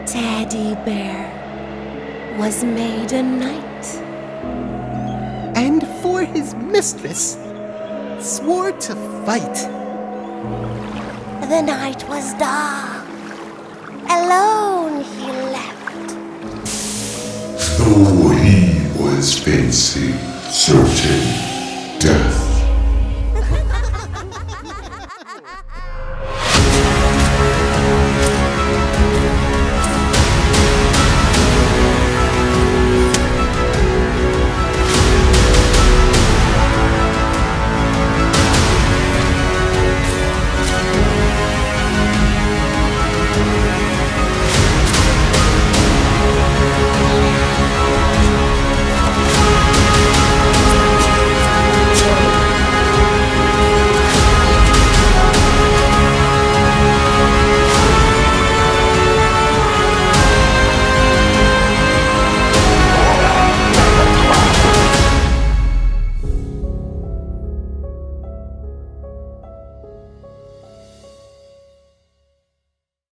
teddy bear was made a knight, and for his mistress swore to fight. The night was dark. Alone he left. Though he was facing certain death.